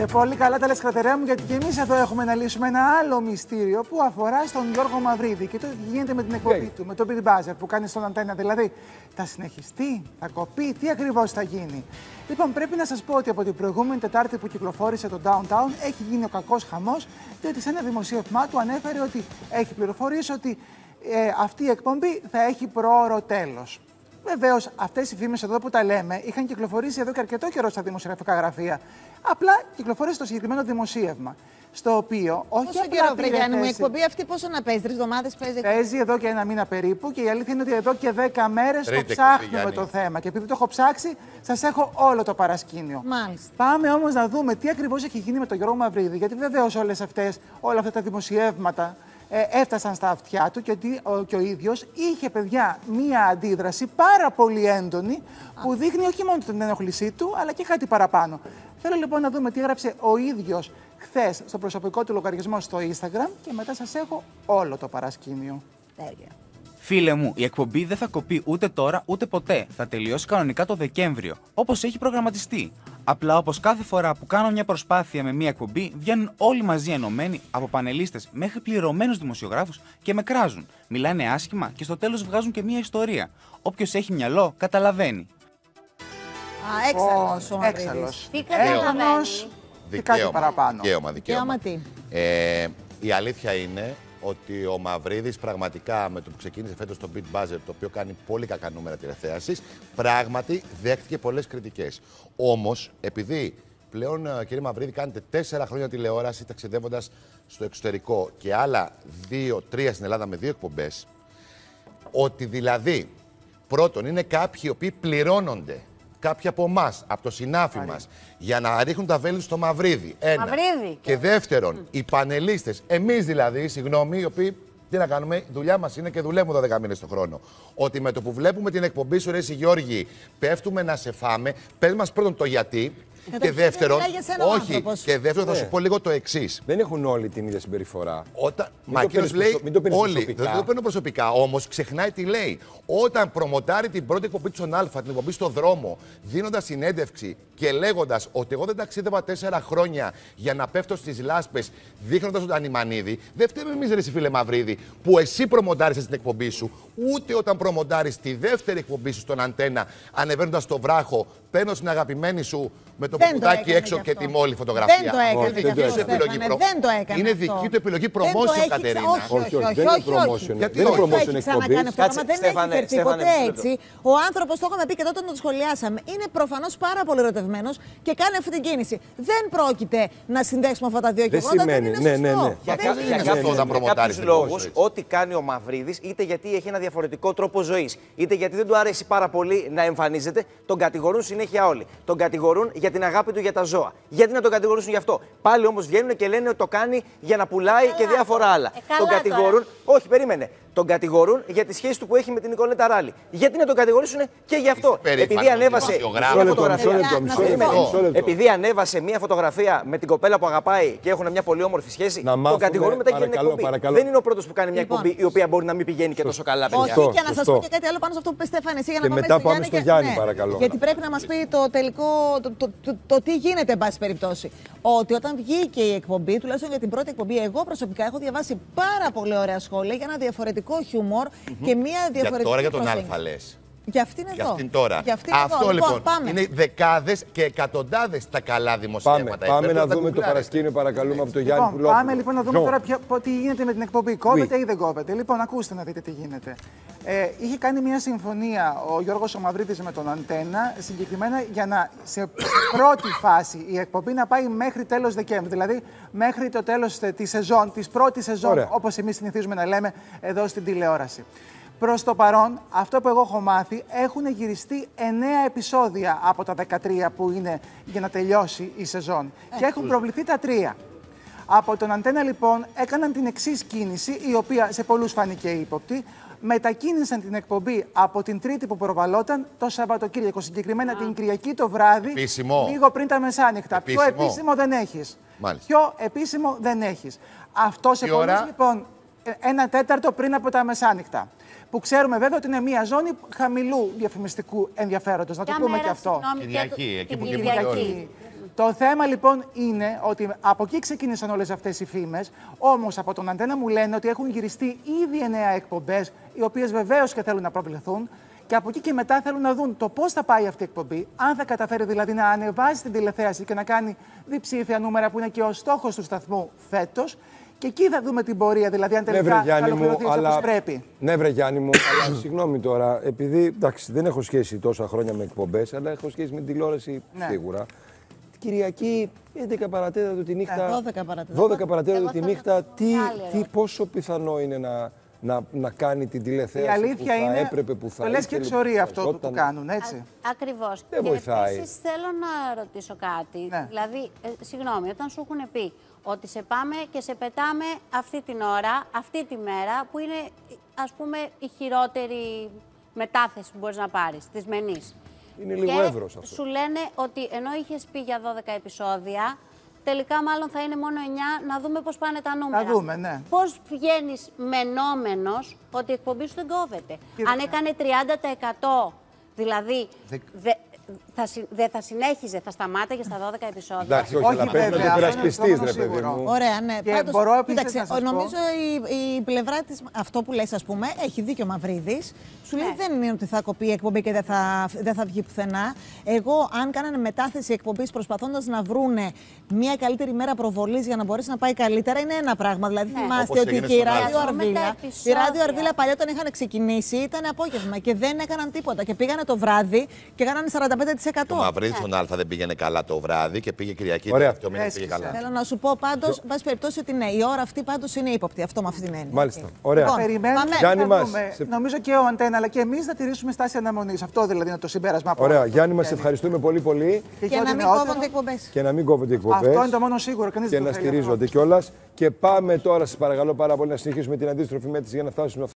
Πολύ καλά τα λες, Κρατερέα μου, γιατί και εμείς εδώ έχουμε να λύσουμε ένα άλλο μυστήριο που αφορά στον Γιώργο Μαυρίδη και το τι γίνεται με την εκπομπή του, με το Big Buzzer που κάνει στον Αντένα. Δηλαδή, θα συνεχιστεί, θα κοπεί, τι ακριβώς θα γίνει. Λοιπόν, πρέπει να σας πω ότι από την προηγούμενη Τετάρτη που κυκλοφόρησε το Downtown έχει γίνει ο κακός χαμός, διότι σε ένα δημοσίευμά του ανέφερε ότι έχει πληροφορήσει ότι αυτή η εκπομπή θα έχει προώρο τέλος. Βεβαίως, αυτές οι φήμες εδώ που τα λέμε είχαν κυκλοφορήσει εδώ και αρκετό καιρό στα δημοσιογραφικά γραφεία. Απλά κυκλοφόρησε το συγκεκριμένο δημοσίευμα. Στο οποίο, όχι πόσο απλά καιρό, πήρε Γιάννη μου, η θέση. εκπομπή αυτή πόσο να παίζει, 3 εβδομάδες παίζει. Παίζει εδώ και ένα μήνα περίπου και η αλήθεια είναι ότι εδώ και 10 μέρες το Τρίτη ψάχνουμε εκπομπή, το θέμα. Και επειδή το έχω ψάξει, σας έχω όλο το παρασκήνιο. Μάλιστα. Πάμε όμως να δούμε τι ακριβώς έχει γίνει με τον Γιώργο Μαυρίδη. Γιατί βεβαίως όλα αυτά τα δημοσιεύματα έφτασαν στα αυτιά του και ο ίδιος είχε, παιδιά, μία αντίδραση πάρα πολύ έντονη που δείχνει όχι μόνο την ενόχλησή του, αλλά και κάτι παραπάνω. Θέλω λοιπόν να δούμε τι έγραψε ο ίδιος χθες στο προσωπικό του λογαριασμό στο Instagram και μετά σας έχω όλο το παρασκήνιο. Τέλεια. Φίλε μου, η εκπομπή δεν θα κοπεί ούτε τώρα ούτε ποτέ. Θα τελειώσει κανονικά το Δεκέμβριο, όπως έχει προγραμματιστεί. Απλά όπως κάθε φορά που κάνω μια προσπάθεια με μια εκπομπή, βγαίνουν όλοι μαζί ενωμένοι, από πανελίστες μέχρι πληρωμένους δημοσιογράφους και με κράζουν. Μιλάνε άσχημα και στο τέλος βγάζουν και μια ιστορία. Όποιος έχει μυαλό, καταλαβαίνει. Έξαλλος ο Μαυρίδης. Έξαλλος. Τι καταλαβαίνει. Και κάτι παραπάνω. Δικαίωμα τι. Η αλήθεια είναι ότι ο Μαυρίδης πραγματικά με το που ξεκίνησε φέτος το Beat Buzzer, το οποίο κάνει πολύ κακά νούμερα τηλεθέασης, πράγματι δέχτηκε πολλές κριτικές. Όμως, επειδή πλέον, κύριε Μαυρίδη, κάνετε 4 χρόνια τηλεόραση ταξιδεύοντας στο εξωτερικό και άλλα 2-3 στην Ελλάδα με 2 εκπομπές, ότι δηλαδή πρώτον είναι κάποιοι οι οποίοι πληρώνονται. Κάποιοι από εμάς, από το συνάφι μας, για να ρίχνουν τα βέλη στο Μαυρίδη. Ένα. Μαυρίδη. Και δεύτερον, οι πανελίστες, εμείς δηλαδή, συγγνώμη, οι οποίοι τι να κάνουμε, η δουλειά μας είναι και δουλεύουμε 12 μήνες το χρόνο. Ότι με το που βλέπουμε την εκπομπή σου, ρε εσύ Γιώργη, πέφτουμε να σε φάμε, πες μας πρώτον το γιατί. Και δεύτερον, όχι, και δεύτερον θα σου πω λίγο το εξής. Δεν έχουν όλοι την ίδια συμπεριφορά. Μα κύριος λέει όλοι. Δεν το παίρνω προσωπικά, όμως ξεχνάει τι λέει. Όταν προμοτάρει την πρώτη εκπομπή του στον Α, την εκπομπή στο δρόμο, δίνοντας συνέντευξη και λέγοντας ότι εγώ δεν ταξίδευα 4 χρόνια για να πέφτω στις λάσπες, δείχνοντας τον Ανιμανίδη, δεν φταίμε εμείς, ρε φίλε Μαυρίδη, που εσύ προμοτάρισες την εκπομπή σου, ούτε όταν προμοτάρεις τη δεύτερη εκπομπή σου στον Αντένα, ανεβαίνοντας στο βράχο, παίρνω στην αγαπημένη σου με το πουτάκι έξω και τη μόλι φωτογραφία. Δεν το έκανε. Είναι δική σου επιλογή. Δεν το έκανε. Είναι δική του επιλογή promotion, Κατερίνα. Όχι, δεν είναι promotion. Γιατί δεν είναι όχι, promotion έχει ξανακάνει αυτό. εκπομπής. Δεν έχει φερθεί ποτέ έτσι. Ο άνθρωπος, το είχαμε πει και τότε όταν το σχολιάσαμε, είναι προφανώς πάρα πολύ ερωτευμένος και κάνει αυτή την κίνηση. Δεν πρόκειται να συνδέσουμε αυτά τα δύο γεγονότα. Δεν είναι σωστό. Για κάποιους λόγους, ό,τι κάνει ο Μαυρίδης, είτε γιατί έχει ένα διαφορετικό τρόπο ζωής, είτε γιατί δεν του αρέσει πάρα πολύ να εμφανίζεται, τον κατηγορούν συνέχεια όλοι. Τον κατηγορούν για την αγάπη του για τα ζώα. Γιατί να τον κατηγορήσουν γι' αυτό. Πάλι όμως βγαίνουν και λένε ότι το κάνει για να πουλάει και διάφορα άλλα. Τον κατηγορούν. Όχι, περίμενε. Τον κατηγορούν για τη σχέση του που έχει με την Νικολέτα Ράλη. Γιατί να τον κατηγορήσουν και γι' αυτό. Επειδή ανέβασε μια φωτογραφία. Επειδή ανέβασε μια φωτογραφία με την κοπέλα που αγαπάει και έχουν μια πολύ όμορφη σχέση, τον κατηγορούν μετά για την εκπομπή. Δεν είναι ο πρώτος που κάνει μια εκπομπή η οποία μπορεί να μην πηγαίνει και τόσο καλά, παιδιά. Όχι, και να σας πω και κάτι άλλο πάνω σε αυτό που είπε Στέφανε, εσύ για να μετά πάμε στο Γιάννη, παρακαλώ. Γιατί πρέπει να μας πει το τελικό, το τι γίνεται, εν πάση περιπτώσει. Ότι όταν βγήκε η εκπομπή, τουλάχιστον για την πρώτη εκπομπή, εγώ προσωπικά έχω διαβάσει πάρα πολύ ωραία σχόλια για ένα διαφορετικό χιούμορ και μια διαφορετική. Για τώρα για τον Α λες. Για αυτήν εδώ. Για αυτήν τώρα. Αυτό εδώ, λοιπόν πάμε. είναι δεκάδες και εκατοντάδες τα καλά δημοσιεύματα. Πάμε να δούμε το παρασκήνιο, παρακαλούμε, από το Γιάννη Πουλόπουλο. Πάμε λοιπόν να δούμε τώρα τι γίνεται με την εκπομπή. Κόβεται ή δεν κόβεται. Λοιπόν, ακούστε να δείτε τι γίνεται. Είχε κάνει μια συμφωνία ο Γιώργος ο Μαυρίδης με τον Αντένα, συγκεκριμένα για να σε πρώτη φάση η εκπομπή να πάει μέχρι τέλος Δεκέμβρη. Δηλαδή μέχρι το τέλος της σεζόν, της πρώτης σεζόν, όπως εμείς συνηθίζουμε να λέμε εδώ στην τηλεόραση. Προς το παρόν, αυτό που εγώ έχω μάθει, έχουν γυριστεί 9 επεισόδια από τα 13 που είναι για να τελειώσει η σεζόν. Και έχουν προβληθεί τα 3. Από τον Αντένα, λοιπόν, έκαναν την εξής κίνηση, η οποία σε πολλούς φάνηκε ύποπτη. Μετακίνησαν την εκπομπή από την Τρίτη που προβαλόταν το Σαββατοκύριακο, συγκεκριμένα την Κυριακή το βράδυ, λίγο πριν τα μεσάνυχτα. Πιο επίσημο δεν έχεις. Πιο επίσημο δεν έχεις. Αυτό σε πολλούς, λοιπόν, 1/4 πριν από τα μεσάνυχτα. Που ξέρουμε βέβαια ότι είναι μια ζώνη χαμηλού διαφημιστικού ενδιαφέροντος. Να το πούμε και αυτό. Κυριακή, εκεί που Κυριακή. Το θέμα λοιπόν είναι ότι από εκεί ξεκίνησαν όλες αυτές οι φήμες. Όμως από τον Αντένα μου λένε ότι έχουν γυριστεί ήδη 9 εκπομπές, οι οποίες βεβαίως και θέλουν να προβληθούν. Και από εκεί και μετά θέλουν να δουν το πώς θα πάει αυτή η εκπομπή, αν θα καταφέρει δηλαδή να ανεβάσει την τηλεθέαση και να κάνει διψήφια νούμερα, που είναι και ο στόχος του σταθμού φέτος. Και εκεί θα δούμε την πορεία, δηλαδή αν τελικά θα ολοκληρωθεί όπως πρέπει. Ναι, βρε Γιάννη μου, αλλά συγγνώμη τώρα, επειδή εντάξει, δεν έχω σχέση τόσα χρόνια με εκπομπές, αλλά έχω σχέση με την τηλεόραση σίγουρα. Κυριακή, 11 παρατέταρτο τη νύχτα. 12 παρατέταρτο τη νύχτα, πόσο πιθανό είναι να κάνει την τηλεθέαση που θα έπρεπε, που θα το λες και εξορία αυτό που κάνουν, έτσι. Ακριβώς. Δεν βοηθάει. Επίσης θέλω να ρωτήσω κάτι. Ναι. Δηλαδή, συγγνώμη, όταν σου έχουν πει ότι σε πάμε και σε πετάμε αυτή την ώρα, αυτή τη μέρα, που είναι ας πούμε η χειρότερη μετάθεση που μπορείς να πάρεις, της Μενής. Είναι λίγο εύρος αυτό. Σου λένε ότι ενώ είχες πει για 12 επεισόδια, τελικά μάλλον θα είναι μόνο 9, να δούμε πώς πάνε τα νούμερα. Να δούμε, ναι. Πώς βγαίνεις μενόμενος ότι η εκπομπή σου δεν κόβεται. Αν έκανε 30%, δηλαδή δεν θα συνέχιζε, θα σταμάταγε στα 12 επεισόδια. Εντάξει, όχι, αλλά πρέπει να το υπερασπιστείς, ρε παιδί μου. Ωραία, ναι. Πάντως, κοίταξε, νομίζω η πλευρά της, αυτό που λες, ας πούμε, έχει δίκιο ο Μαυρίδης. Σου λέει δεν είναι ότι θα κοπεί η εκπομπή και δεν θα βγει πουθενά. Εγώ, αν κάνανε μετάθεση εκπομπής προσπαθώντας να βρούνε μια καλύτερη μέρα προβολής για να μπορέσει να πάει καλύτερα, είναι ένα πράγμα. Δηλαδή, θυμάστε ότι και η Ράδιο Αρβίλα παλιά, όταν είχαν ξεκινήσει, ήταν απόγευμα και δεν έκαναν τίποτα. Και πήγανε το βράδυ και κάνανε 45%. Ο Μαυρίδης στον Α δεν πήγαινε καλά το βράδυ και πήγε Κυριακή. Το μήνα πήγε καλά. Θέλω να σου πω πάντως, βάση περιπτώσει, ότι ναι, η ώρα αυτή πάντως είναι ύποπτη. Αυτό με αυτή την έννοια. Μάλιστα. Ωραία. Περιμένουμε Γιάννη μας. Νομίζω και ο Αντένα, αλλά και εμείς θα τηρήσουμε στάση αναμονής. Αυτό δηλαδή είναι το συμπέρασμα. Ωραία. Γιάννη, μας ευχαριστούμε πολύ πολύ. Και να μην κόβονται εκπομπές. Και να μην κόβονται εκπομπές. Αυτό είναι το μόνο σίγουρο. Και να στηρίζονται κιόλας. Και πάμε τώρα, σας παρακαλώ πάρα πολύ, να συνεχίσουμε την αντίστροφη μέτρηση για να φτάσουμε